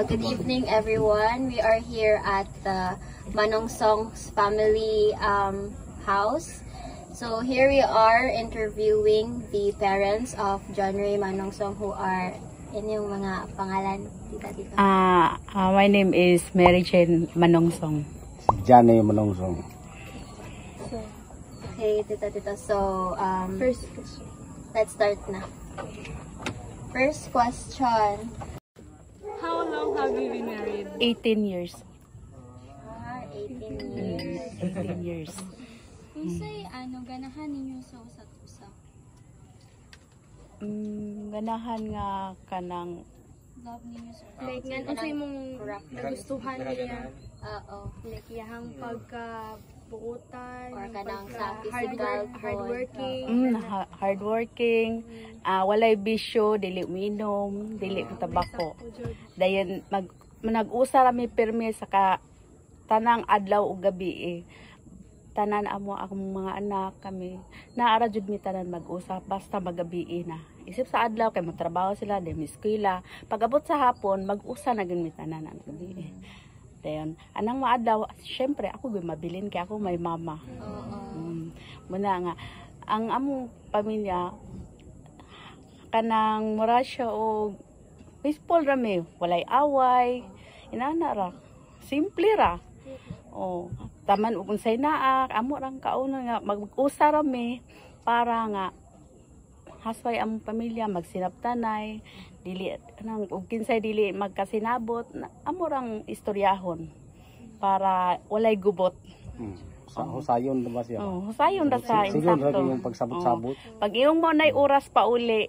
Good evening, everyone. We are here at the Manong Song's family house. So here we are interviewing the parents of John Ray Manong Song, who are inyong mga pangalan, tita. My name is Mary Jane Manong Song. John Ray Manong Song. Okay, tita. So first, let's start na. First question. How long have you been married? 18 years. 18 years. 18 years. Unsay ganahan ninyo sa usa't usa? Ganahan nga kanang Love ninyo sa like nga unsay mong nagustuhan niya? Oo. Like iyang pagkabuutan Or kanang sa hardworking. Hardworking, walay bisyo, dili uminom, dili tabako. Dayon nag-usa rami pirmi sa tanang adlaw ug gabi. Tanan amo akong mga anak kami naara jud mi tanan mag-usap basta magabi na. Isip sa adlaw kay magtrabaho sila, di eskwela. Pag-abot sa hapon mag-usa na gyud mi tanan ang gabi. Dayon anang maadlaw syempre ako gyud mabilin kay ako may mama. Muna nga ang among pamilya kanang mura siya og peaceful rami, walay away, inana ra. Simple ra. Taman ug unsay naak, amo rang kauno nga mag-usa rami para nga hasway among pamilya magsinabtanay, dili nang ug kinsay dili magkasinabot, amo rang istoryahon para walay gubot. Husayon ba siya? Husayon ra sa insakto. Sige yung pagsabot-sabot. Pag iyong mo nay oras pauli.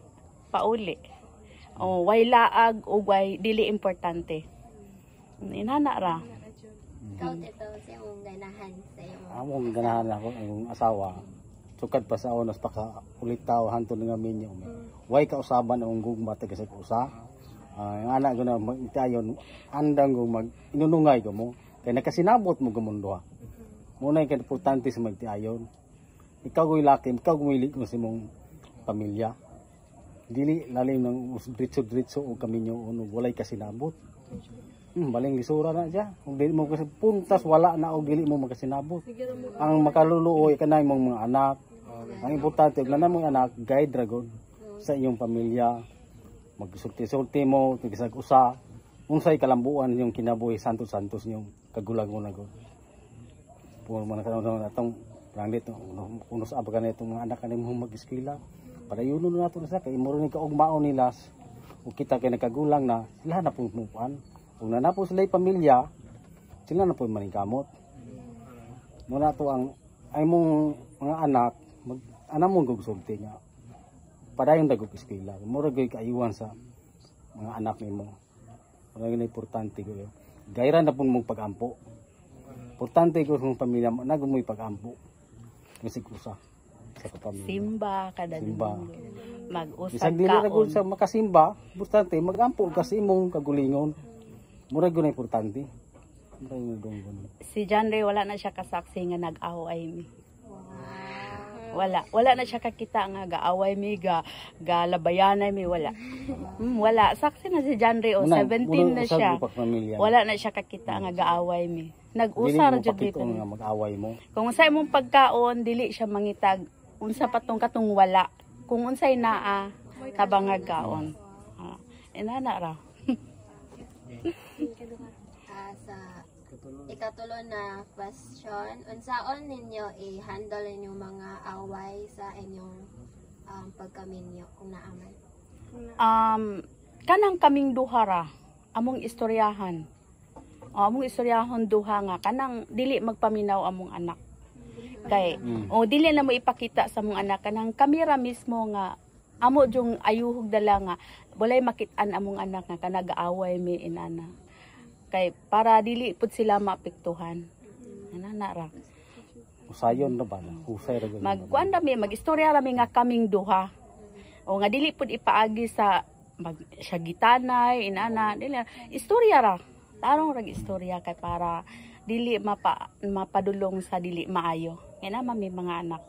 Way laag o way dili importante. Inana ra. Ikaw ito sa imong ganahan sa imong. Among ganahan ako ang asawa. Sukad pa sa onas pa ka ulit tao hantod nga minyo. Way ka usaban ang gugma taga sa usa. Ang anak ko na magitayon andang go mag inunungay ko mo kay nakasinabot mo gumunduha. Muna yung importante sa magtiayon. Ikaw ko'y laki, ikaw gumilig mo sa mong pamilya. Dili lalim ng dritso-dritso o kami nyo walay kasinabot. Baling lisura na dyan. Kung dili mo kasi puntas, wala na o dili mo magkasinabot. Ang makaluluoy ka na yung mga anak. Ang importante, kung na mong anak, guide dragon sa iyong pamilya. Magsulti-sulti mo, tigisag-usa. Unsay kalambuan yung kinabuhi, santos-santos yung kagulang-gulang. Kung mga kanon atong ranglit unos aba ka nitong mga anak kanimo mag-eskwela para yun nato na sa kay imo rin kaugmaon nila ug kita kay nakagulang na sila na pumupuan ug nanapo sila pamilya sila na po maningkamot muna to ang ay mong mga anak anam mong gugsulti niya para yung dagog eskwela mo ra gyud kaayuhan sa mga anak nimo para gyud importante gyud gayra na pun mong pagampo. Importante ko sa pamilya mo, nagumuy pag-ampo. Kasi kusa sa kapamilya. Simba, kada simba. Mag-usap kaon. Isang dili na sa makasimba, importante, mag-ampo kasi imong kagulingon. Murag yun na importante. Si John Ray, wala na siya kasaksi nga nag-away mi. Wala na siya kakita nga gaaway mi, galabayanay mi, wala. Wala, saksi na si John Ray, 17 na siya. Wala na siya kakita nga gaaway mi. Nag-usar jud dito nga mag-away mo. Kung unsay mong pagkaon dili siya mangitag unsa patong katong wala. Kung unsay naa tabang nga gaon. Inana ra. Sa ikatulo na question, unsaon ninyo i-handle inyong mga away sa inyong pagkaminyo kung naaman? Kanang kaming duha ra among istoryahan. Among istoryahon duha nga kanang dili magpaminaw among anak. Kay dili na mo ipakita sa among anak kanang kamera mismo nga amo jung ayuhog dala nga walay makit-an among anak nga kanagaaway mi inana. Kay para dili pud sila maapektuhan. Inana ra. Usayon na ba? Usay ra gyud. Magkuan rami magistorya rami nga kaming duha. O nga dili pud ipaagi sa siya gitanay inana dili istorya ra. Tarong rag istorya kay para dili mapadulong sa dili maayo. Yan naman may mga anak.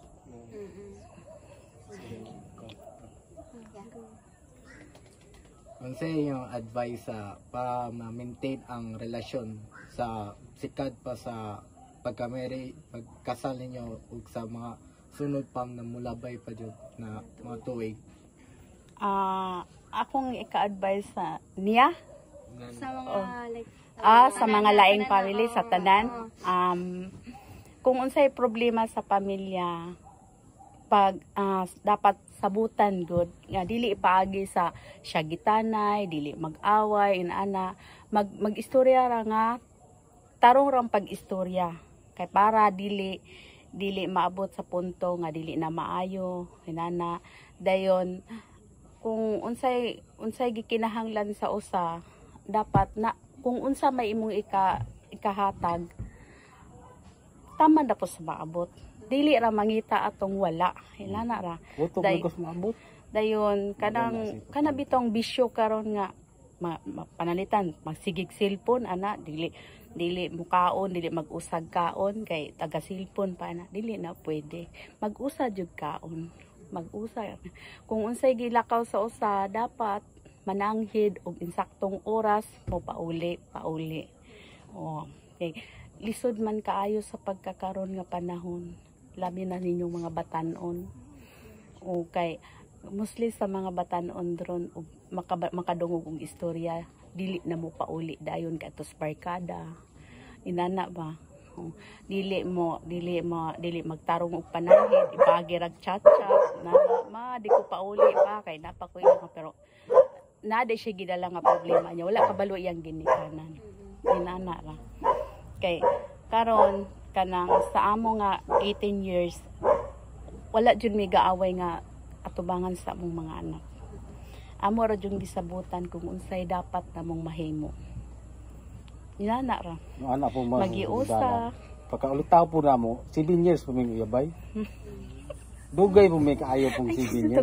Unsay yung advice sa para ma-maintain ang relasyon sa sikad pa sa pagkasal ninyo ug sa mga sunod pang namulabay pa jud na mga tuig? Akong ika-advise sa niya Sa mga like sa mga laing family sa tanan, kung unsay problema sa pamilya, pag dapat sabutan good nga dili paagi sa syagitanay, dili mag-away inana, mag-istorya ra nga tarong rang pag-istorya kay para dili maabot sa punto nga dili na maayo inana. Dayon kung unsay gikinahanglan sa usa, dapat na kung unsa may imong ikahatag, tama na po sa maabot. Dili ra mangita atong wala. Inana ra. Utok na kus maabot. Dayon kana bitong bisyo karon nga panalitan magsigig cellphone ana dili mukaon, dili mag-usag kaon kay taga cellphone pa na dili na pwede. Mag-usa jud kaon. Mag-usa. Kung unsay gilakaw sa usa, dapat mananghid og insaktong oras mo pauli. Okay. Lisod man kaayo sa pagkakaron nga panahon. Labi na ninyong mga batanon. Okay. Mostly sa mga batanon dron og makadungog og istorya, dili na mo pauli dayon katos barkada. Inana ba? Dili magtarong og pananghid, ipagi rag chat na di ko pauli pa kay napakoy nga pero nade siya gidala nga problema niya, wala kabalo iyang ginikanan. Inana ra. Kay karon kanang sa amo nga 18 years wala jud mi gaaway nga atubangan sa among mga anak. Amo ra jud gisabutan kung unsay dapat namong mahimo. Inana ra. Anak po Magiusa. Pagkaulitaw po na mo, 7 years po may uyabay. Dugay po may kaayo pong 7 years.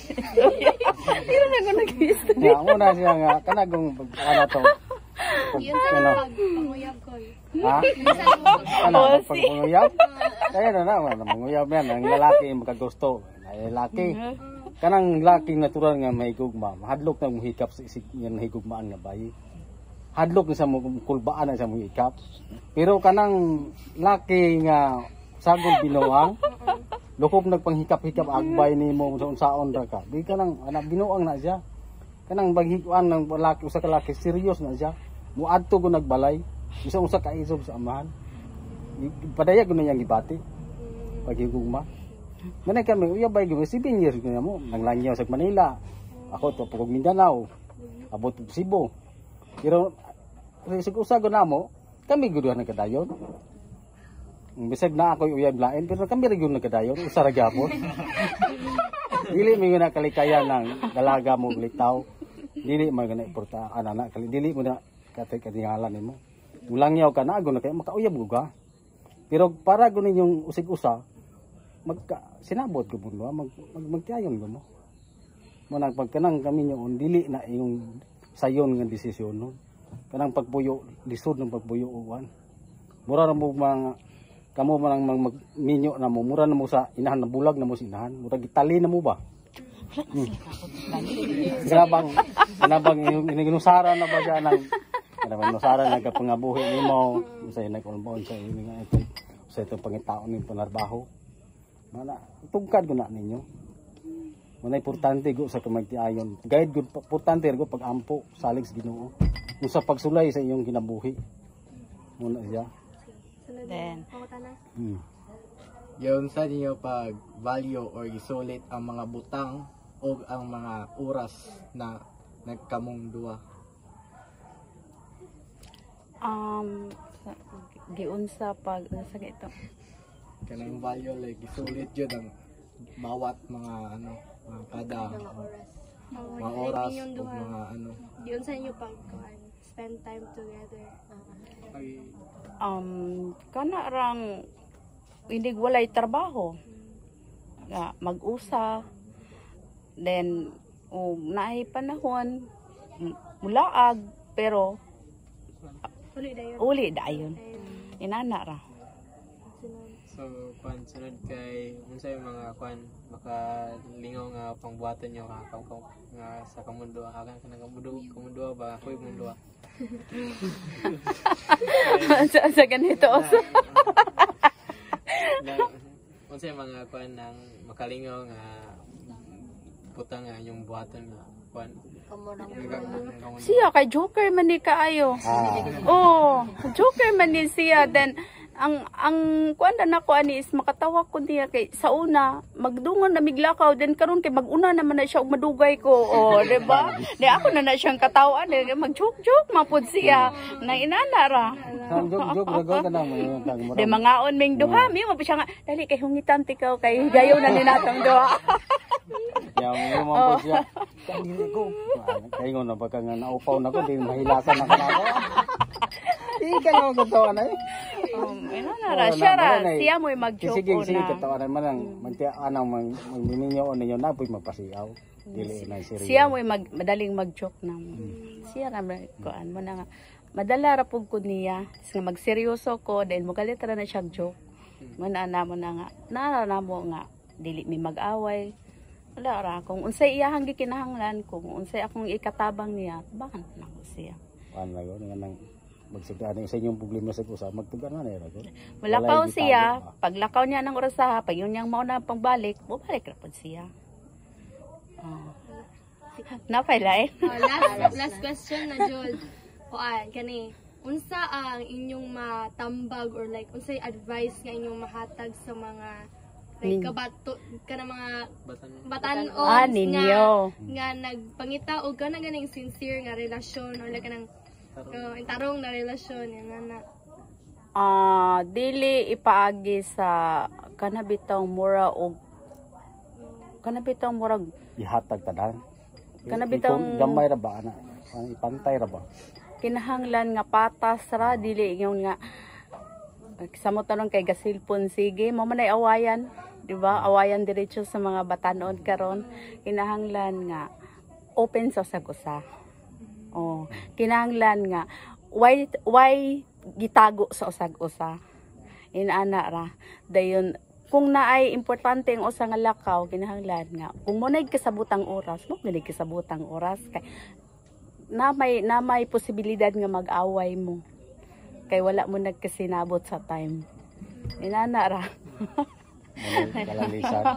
Hindi na ako nag-iisa. Nga, muna siya nga, kanagong ano to. yun sa panguyab ko. Ha? Ano, pagpanguyab? Kaya na, manguyab yan. Ang lalaki makagusto. Ay, lalaki. Kanang lalaki natural nga may gugma. Hadlok na muhikap sa isip niya na higugmaan nga bayi. Hadlok na sa kulbaan na sa muhikap. Pero kanang laki nga sagol binuang, lukop nagpanghikap-hikap agbay nimo sa unsaon ra ka. Di kanang anak binuang na siya. Kanang baghikuan ng lalaki usa ka lalaki serious na siya. Muadto ko nagbalay. Usa ka isob sa amahan. Padayag ko na yang gibati. Paghigugma. Manay kami uyabay gyud 7 years gyud mo nanglangyaw sa Manila. Ako to pugog Mindanao. Abot Cebu. Pero sig usa gud namo, kami gud nagkadayon. Bisag na ako uyab lain pero kami ra gyud nagkadayon, usa ra gyapon. Dili mi na kalikayan ng dalaga mo litaw. Dili man gana importa anak dili mo na katingalan nimo. Ulangyaw ka na ago na kay makauyab gud ka. Pero para gud ninyong usig-usa sinabot gud mo magtiayon gud mo. Manang pagkanang kami nyoon dili na yung sayon nga desisyon no. Kanang pagpuyo lisod ng pagpuyo uwan. Mura ra mo mga kamo man magminyo na mo, mura na mo sa inahan na bulag na mo sa inahan. Mura gitali na mo ba? Kanabang inusara na ba siya ng kanabang inusara na kapangabuhi nimo sa nagulbon sa ini nga ito sa itong pangitaon ng panarbaho. Mana tugkad ko na ninyo. Mana importante go sa kamagtiayon. Guide good importante go pag-ampo salig sa Ginoo. Kung sa pagsulay sa iyong kinabuhi. Muna siya. Then Yun sa ninyo pag value or isulit ang mga butang o ang mga oras na nagkamong duwa. giunsa pag nasa ito. Kanang value like isulit yun ang bawat mga ano kada mga oras o mga ano. Yun sa inyo pag spend time together. Kana rang hindi walay trabaho nga mag-usa then naay panahon mulaag pero Uli dayon. uli dayon inana ra. So, kwan sunod kay unsay mga kwan makalingaw nga pangbuhaton nyo nga sa kamundo hagan ka nang kamundo ba ako'y mundo. Sa ganito also. Unsay mga kwan nang makalingaw nga putang nga yung buhaton nga kwan. Siya kay Joker man ni kaayo. Oh, Joker man ni siya. Then ang kuan na ko ani is makatawa ko niya kay sa una magdungon na miglakaw then karon kay maguna naman na siya og madugay ko. Oh, di ba? Di ako na siyang katawan, mag-joke mapud siya. Na inana ra. Joke gagawin ka na mo yung kang Di mangaon ming duha, mi mo pa siya nga dali kay hungitan tikaw kay gayo na ni natong duha. Yang mo po siya. Kanili ko. Kaya nga na pagka nga naupaw na ko, di mahilasan na kanako. Ika na magkatawa na eh. Siya ra, siya mo'y mag-joke Sige, na. katawa na man ang mantiaan ang magmininyo o ninyo na, po'y magpasiyaw. Dili na serious. Siya mo'y madaling mag-joke na. Siya ra, kuan mo na nga. Madala ra pug ko niya. Nga magseryoso ko, dahil magalit ra na siya joke. Manana mo na nga. Naara mo nga, dili mi mag-away. Wala ra, kung unsay iyahang gikinahanglan, kung unsay akong ikatabang niya, bakan na ko siya. Paano na yun? Nga nang magsigtaan sa inyong problema sa kusa, magtugan na nila. Malakaw siya, paglakaw niya ng orasaha, pag yun niyang mauna pagbalik, bumalik ra pod siya. Napailay? Last question na Jod. Kuan kani unsa ang inyong matambag or like unsay advice nga inyong mahatag sa mga like kabato kana mga batan-on ninyo nga nagpangita og kana ganing sincere nga relasyon or like kanang intarong na relasyon yan na. Dili ipaagi sa kanabitang mura og kanabitang murag ihatag tanan. Kanabitang gamay ra ba ana? Ipantay ra ba? Kinahanglan nga patas ra dili ingon nga samo tanon kay gasilpon sige mo man ay awayan, di ba? Awayan diretso sa mga batanon karon. Kinahanglan nga open sa usag-usa. Oh, kinahanglan nga why gitago sa usag-usa. Inana ra dayon kung naay importante ang usa nga lakaw, kinahanglan nga kung mo nay kasabutang oras, mo nay kasabutang oras kay na may posibilidad nga mag-away mo kay wala mo nagkasinabot sa time. Inana ra. Kalalisan.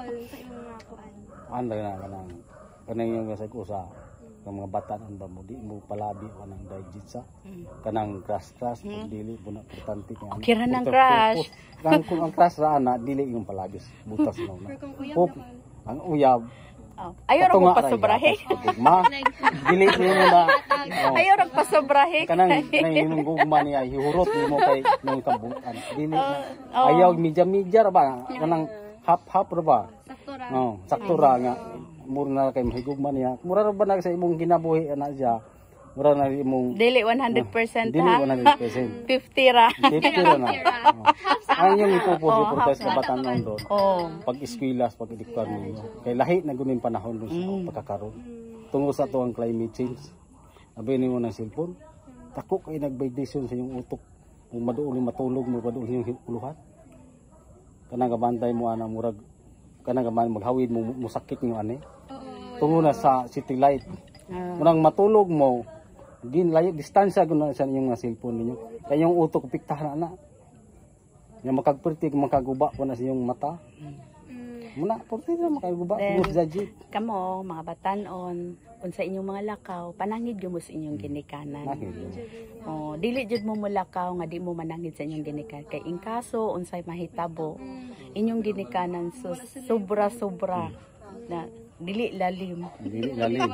Ano na kanang yung usag-usa ng mga bata ang ba mo di mo palabi o nang digit sa kanang crush dili mo na importante nga kira ng crush kung ang crush ra ana dili yung palagis butas na ang uyab ayaw ra mo pasobrahe dili mo na ayaw ra pasobrahe kanang yung gugma niya hihurot mo kay nang kabutan dili ayaw medya ra ba kanang half ra ba sakto ra nga mura na kay mahigugman niya. Mura ba na sa imong kinabuhi ana siya? Mura na imong dili 100% dili 100%. 50 ra. 50 ra na. Ang yung ipupusi por sa batanon doon. Pag eskwela, pag edukar ninyo. Kay lahi na gunin panahon dun sa pagkakaroon. Tungo sa to ang climate change. Abi nimo ng cellphone. Tako kay nag-vibration sa imong utok. Kung maduol matulog mo padul yung uluhan. Kanang gabantay mo ana murag kanang maghawid mo musakit yung ani. Tungo na sa city light. Munang matulog mo, ginlayo distansya guna sa inyong cellphone ninyo. Kay yung utok piktahan na. Yang makagperti makaguba ko na sa inyong mata. Muna porti na makaguba ko sa jeep. Kamo mga batanon, unsa inyong mga lakaw, panangid gyud mo sa inyong ginikanan. Dili jud mo mulakaw nga di mo manangid sa inyong ginikanan. Kay in kaso unsay mahitabo, inyong ginikanan sobra na dili lalim. Dili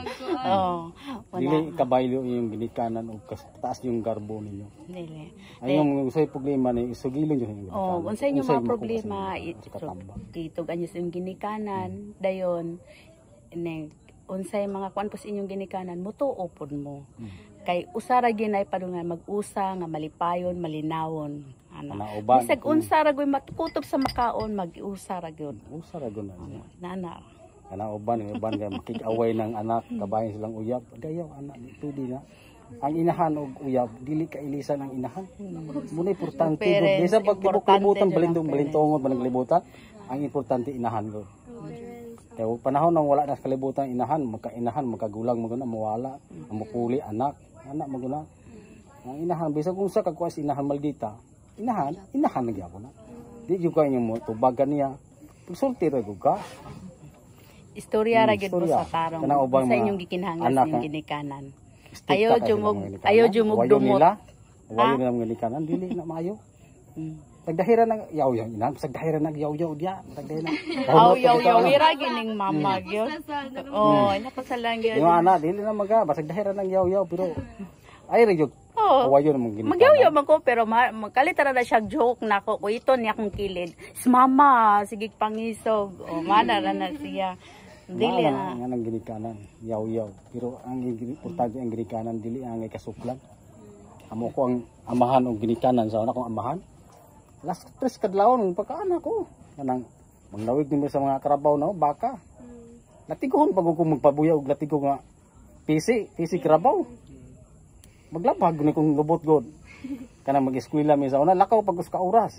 kabaylo yung ginikanan o taas yung garbo ninyo. Dili. Ayong usay problema ni isugilon yung ginikanan. Unsay inyong mga problema itugan niyo sa inyong ginikanan dayon unsay mga kuan sa inyong ginikanan mutuo pod mo. Kay usara ginay padungan mag-usa nga malipayon malinawon. Bisag unsa ra gyud matukutob sa makaon mag-usa ra gyud. Usa ra gyud nana. Kana uban kay makig-away ng anak kabayan silang uyab. Dayaw anak tudi na. Ang inahan og uyab dili ka ilisan ang inahan. Muna importante Yung gud. parents, Bisa pag importante kalibutan dyan ang balintong panaglibutan, ang importante inahan gud. Kaya huwag panahon nang wala na sa kalibutan inahan, magkagulang mo guna, mawala, ang mapuli, anak mo guna. Ang inahan, bisa kung sa kagkuas inahan maldita, inahan nagyapon na. Di juga yung mo, tubagan niya. Pagsulti rin ka. Istorya ra gyud mo Istorya. sa tarong. Kanang ubang Sa mga inyong gikinhangas anak, ning ha? ginikanan. Strict Ayaw ka kasi jumog, ng mga nilikanan. ayaw jumog Wayo dumot. nila, wayo Ha? nila mga nilikanan, dili na maayo. Mm. Pagdahira ng yaw-yaw, inan, pagdahira ng yaw-yaw diya, pagdahira. Aw, yaw, ira gining mama gyud. Oh, napasalang gyud. Yung anak, dili na maga, basag dahira ng yaw-yaw, pero ay rin yun. Oh. Wayo na mga ginikanan. Magyawyaw man ko pero makalitra na siya joke na ko ito niya akong kilid. Mama, sige pangisog. O mana ra na siya. Dili Wala na. nga ng ginikanan, yaw-yaw. Pero ang importante ang ginikanan, dili ang ikasuklan. Amo ko ang amahan o ginikanan sa una kong amahan. Last 3 kadlawon, pagkaanak ko. Kanang manglawig nimo sa mga karabaw na baka. Latiguhon pag ko magpabuya og latigo nga PC karabaw. Maglabag ni kong lubot god. Kanang mag-eskwela mi sa una, lakaw pag ka oras.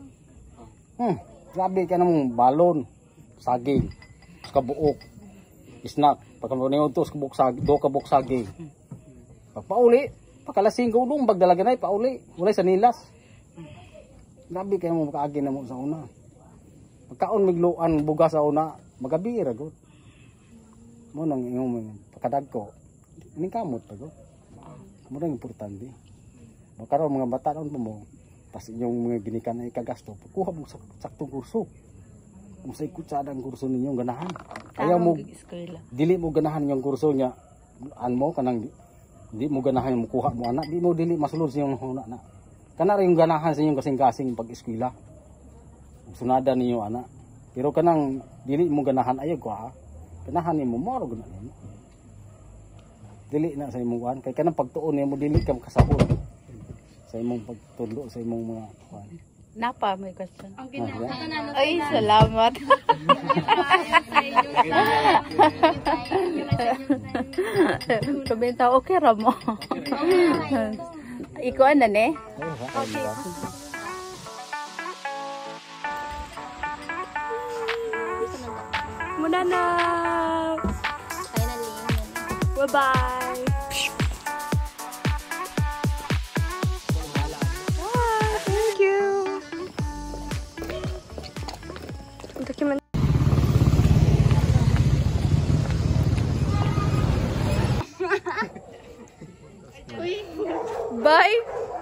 Grabe ka namong balon, saging, kabuok, snack, pagkaniod to kabuk saging, do kabuk saging. Pagpauli, pagkalasing ko dong bagdalaga na pauli, wala sa nilas. Grabe kayo mo makaagi na mo sa una. Pagkaon migluan bugas sa una, magabi ra gud. Mo nang ingong pagkadag ko. Ning kamot pa gud. Mo nang importante. Makaroon mga bata ron mo, tas inyong mga ginikan ay kagasto, kuha mo saktong kurso. Kung sa ikutsada ang kurso ninyong ganahan. Ayaw mo, eskwela. dili mo ganahan yung kurso niya, mo, kanang di mo ganahan yung kuha mo anak, di mo dili masulod sa yung huna na. Kana rin yung ganahan sa inyong kasing-kasing pag-eskwela. Sunada ninyo anak. Pero kanang dili mo ganahan ayaw ko ha. Ganahan mo mo ro ganahan mo. Dili na sa imong kuan kay kanang pagtuon nimo dili ka makasahod. Sa imong pagtudlo sa imong mga kuan. Napa may question. Ang kinahanglan Ay, salamat. Kumenta okay ra mo. Ikaw na ne? Muna na. Finally. Bye-bye. Thank you. Document. Bye.